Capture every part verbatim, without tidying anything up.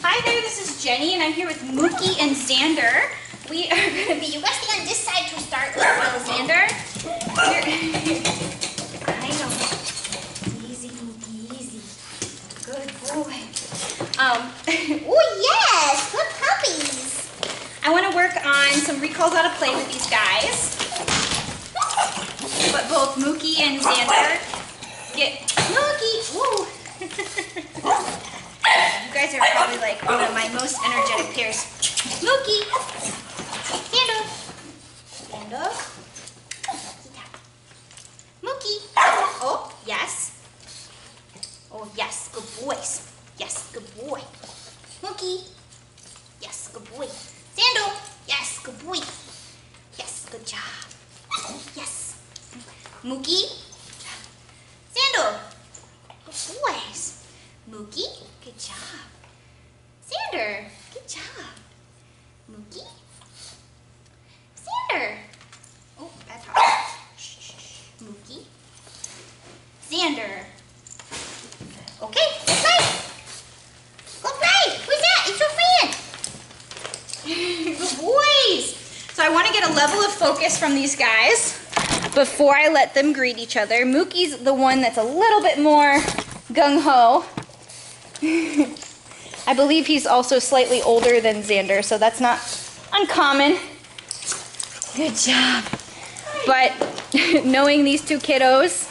Hi there, this is Jenny, and I'm here with Mookie and Zander. We are going to be, you guys stay on this side to start with, well, Zander. I know. Easy, Mookie, easy. Good boy. Um, oh yes, good puppies. I want to work on some recalls out of play with these guys. But both Mookie and Zander get, Mookie, woo. You guys are probably like one of my most energetic pairs. Mookie, Zander, Zander, Mookie. Oh, yes. Oh, yes, good boys. Yes, good boy. Mookie. Yes, good boy. Zander. Yes, good boy. Yes, good job. Yes. Mookie. Zander. Good boys. Mookie. Good job. Zander. Good job. Mookie. Zander. Oh, that's hard. Shh, shh, shh. Mookie. Zander. Okay, go play. Go play. Who's that? It's your friend. Good boys. So I want to get a level of focus from these guys before I let them greet each other. Mookie's the one that's a little bit more gung-ho. I believe he's also slightly older than Zander, so that's not uncommon. Good job. But knowing these two kiddos,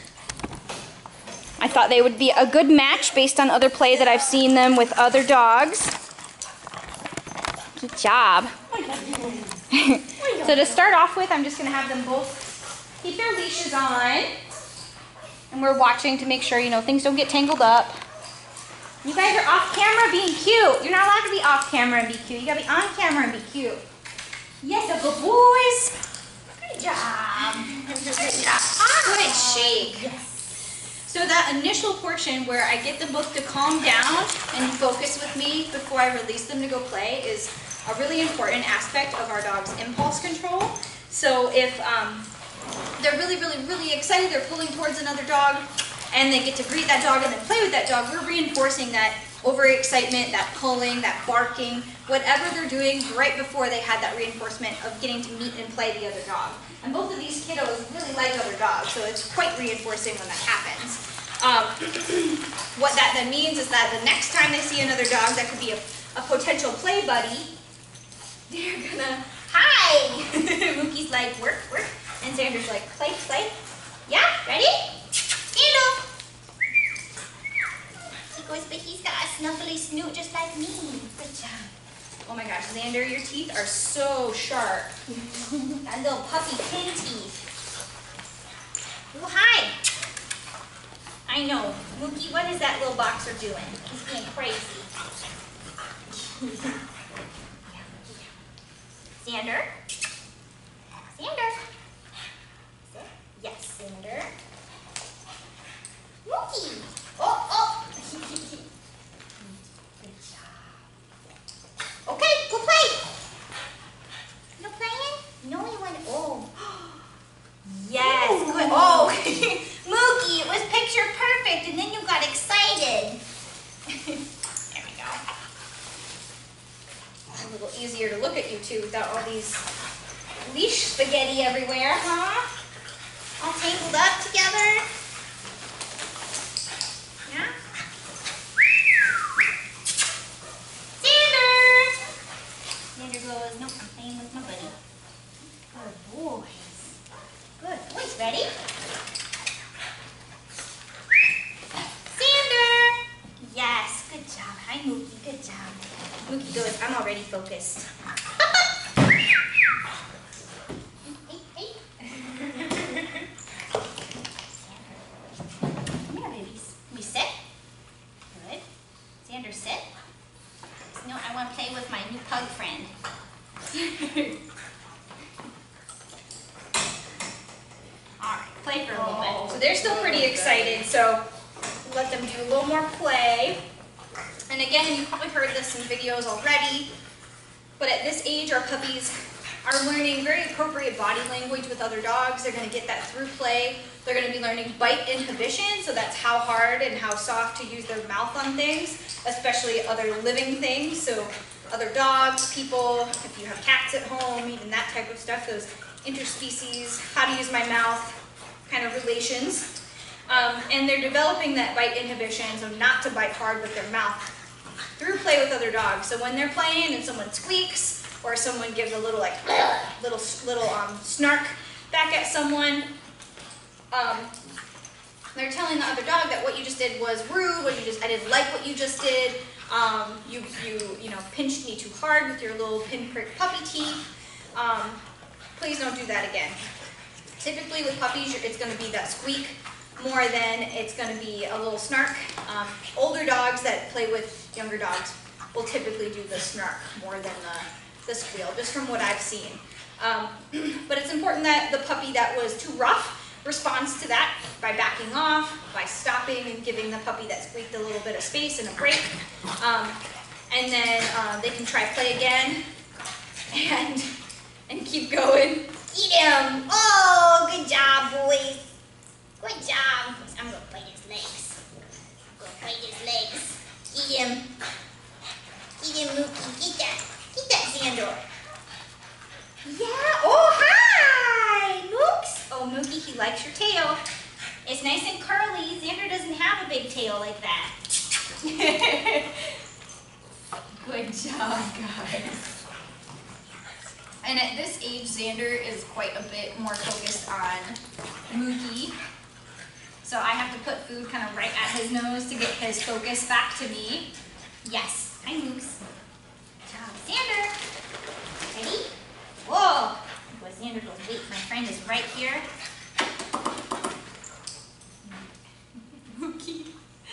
I thought they would be a good match based on other play that I've seen them with other dogs. Good job. So to start off with, I'm just going to have them both keep their leashes on. And we're watching to make sure, you know, things don't get tangled up. You guys are off camera being cute. You're not allowed to be off camera and be cute. You got to be on camera and be cute. Yes, good boys. Good job. Good job. Good shake. Yes. So that initial portion where I get them both to calm down and focus with me before I release them to go play is a really important aspect of our dog's impulse control. So if um, they're really, really, really excited, they're pulling towards another dog, and they get to greet that dog and then play with that dog, we're reinforcing that overexcitement, that pulling, that barking, whatever they're doing right before they had that reinforcement of getting to meet and play the other dog. And both of these kiddos really like other dogs, so it's quite reinforcing when that happens. Um, what that then means is that the next time they see another dog that could be a, a potential play buddy, they're gonna, hi! Mookie's like, work, work. And Zander's like, play, play. Yeah, ready? Zander. He goes, but he's got a snuggly snoot just like me. Good job. Oh my gosh, Zander, your teeth are so sharp. That little puppy pin teeth. Oh, hi. I know. Mookie, what is that little boxer doing? He's being crazy. Zander? Zander? Yes, Zander. Mookie! Oh, oh! Good job. Okay, go play! No playing? No, you want to. Oh. Yes, ooh. Good. Oh! Mookie, it was picture perfect, and then you got excited. There we go. It's a little easier to look at you two without all these leash spaghetti everywhere, huh? All tangled up together. Yeah? Zander! Zander goes, nope, I'm playing with my buddy. Good boys. Good boys. Ready? Zander! Yes, good job. Hi, Mookie. Good job. Mookie goes, I'm already focused. So they're still pretty excited, so let them do a little more play. And again, you've probably heard this in videos already, but at this age, our puppies are learning very appropriate body language with other dogs. They're going to get that through play. They're going to be learning bite inhibition, so that's how hard and how soft to use their mouth on things, especially other living things, so other dogs, people, if you have cats at home, even that type of stuff, those interspecies, how to use my mouth kind of relations. Um, and they're developing that bite inhibition, so not to bite hard with their mouth through play with other dogs. So when they're playing and someone squeaks, or someone gives a little like little little um, snark back at someone, um, they're telling the other dog that what you just did was rude. What you just I didn't like what you just did. Um, you you you know pinched me too hard with your little pinprick puppy teeth. Um, please don't do that again. Typically with puppies, it's going to be that squeak more than it's going to be a little snark. Um, older dogs that play with younger dogs will typically do the snark more than the the squeal, just from what I've seen. Um, but it's important that the puppy that was too rough responds to that by backing off, by stopping and giving the puppy that squeaked a little bit of space and a break. Um, and then uh, they can try play again and, and keep going. Eat him! Oh, good job, boys. Good job. I'm gonna bite his legs. I'm gonna bite his legs. Eat him. Eat him, Mookie. Get that. Get that, Zander. Yeah. Oh, hi, Mooks. Oh, Mookie, he likes your tail. It's nice and curly. Zander doesn't have a big tail like that. Good job, guys. And at this age, Zander is quite a bit more focused on Mookie. So I have to put food kind of right at his nose to get his focus back to me. Yes. Hi, Mooks. Zander, ready? Whoa! Well, Zander goes, wait, my friend is right here. Mookie.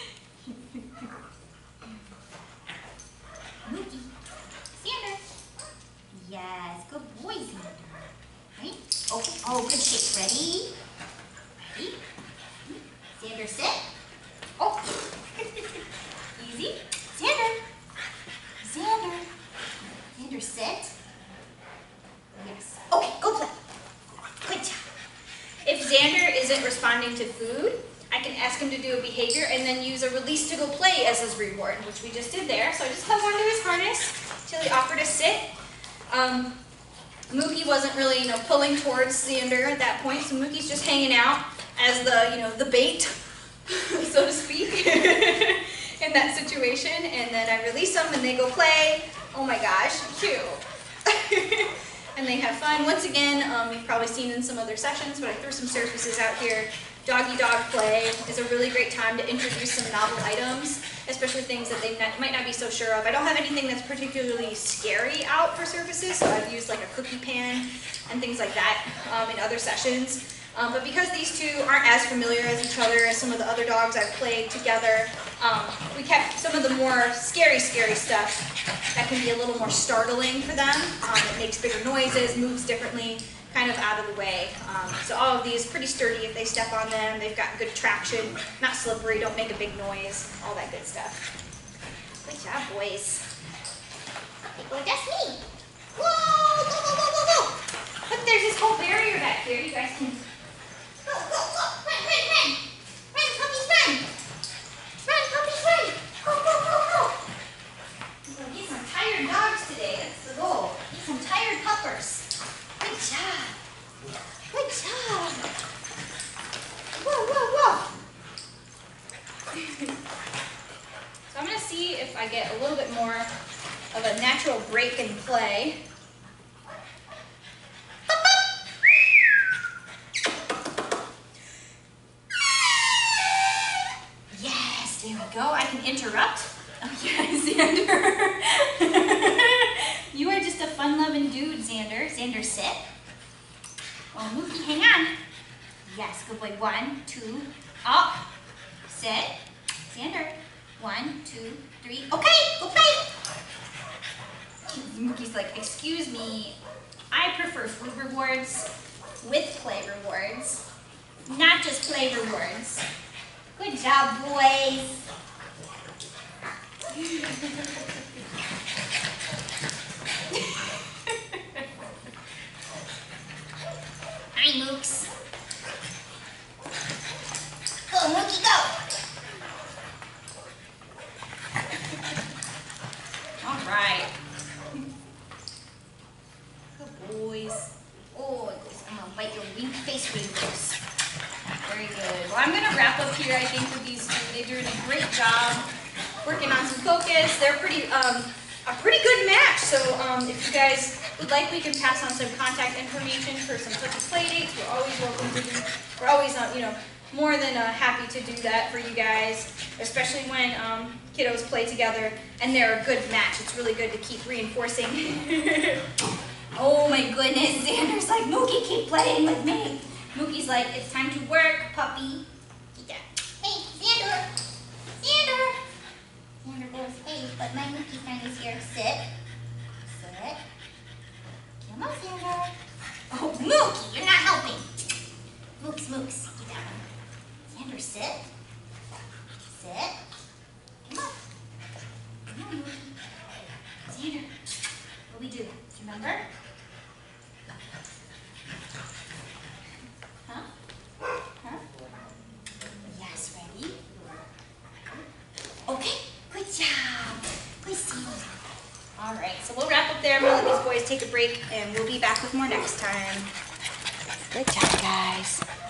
Mookie. Zander. Yes, good boy, Zander. Right? Oh, oh, good shape. Ready? Ready? Zander, sit. Oh. Easy. Zander. Zander. Zander, sit. Yes. Okay, go play. Good job. If Zander isn't responding to food, I can ask him to do a behavior and then use a release to go play as his reward, which we just did there. So I just held onto his harness until he offered to sit. Um, Mookie wasn't really, you know, pulling towards Zander at that point, so Mookie's just hanging out as the, you know, the bait, so to speak. In that situation, and then I release them and they go play. Oh my gosh, cute. And they have fun. Once again, um, you've probably seen in some other sessions, but I threw some surfaces out here. Doggy dog play is a really great time to introduce some novel items, especially things that they not, might not be so sure of. I don't have anything that's particularly scary out for surfaces, so I've used like a cookie pan and things like that um, in other sessions. Um, but because these two aren't as familiar as each other as some of the other dogs I've played together, um, we kept some of the more scary, scary stuff that can be a little more startling for them. Um, it makes bigger noises, moves differently, kind of out of the way. Um, so all of these pretty sturdy if they step on them. They've got good traction, not slippery, don't make a big noise, all that good stuff. Good job, boys. Oh, that's me. Whoa, whoa, whoa, whoa, whoa, whoa. Look, there's this whole barrier back here. You guys can go, go, go, run, run, run. Run, puppies, run. Run, puppies, run. Go, go, go, go. We're going to get some tired dogs today. That's the goal. Get some tired puppers. Good job. Good job. Whoa, whoa, whoa. So I'm going to see if I get a little bit more of a natural break and play. Yes, there we go. I can interrupt. Oh yeah, Zander. You are just a fun-loving dude, Zander. Zander, sit. Oh, Mookie, hang on. Yes, good boy. One, two, up. Sit. Zander. One, two, three. Okay, go play. Mookie's like, excuse me, I prefer food rewards with play rewards, not just play rewards. Good job, boys. right. Good boys. Oh, I'm gonna bite your wink face wrinkles. Very good. Well, I'm gonna wrap up here, I think, with these two. They're doing a great job working on some focus. They're pretty, um, a pretty good match. So um, if you guys would like, we can pass on some contact information for some touchy play dates. We're always welcome to do. We're always, uh, you know, more than uh, happy to do that for you guys, especially when um, kiddos play together and they're a good match. It's really good to keep reinforcing. Oh my goodness, Xander's like, Mookie, keep playing with me. Mookie's like, it's time to work, puppy. Get down. Hey, Xander. Xander. Xander goes, hey, but my Mookie friend is here. Sit. Sit. Come on, Xander. Oh, Mookie, you're not helping. Mooks, Mooks, get down. Xander, sit. Sit. Come on. Come on, Mookie. Xander, what do we do? Remember? Huh? Huh? Yes, ready? Okay, good job. Good seeing you. All right, so we'll wrap up there. I'm gonna let these boys take a break, and we'll be back with more next time. Good job, guys.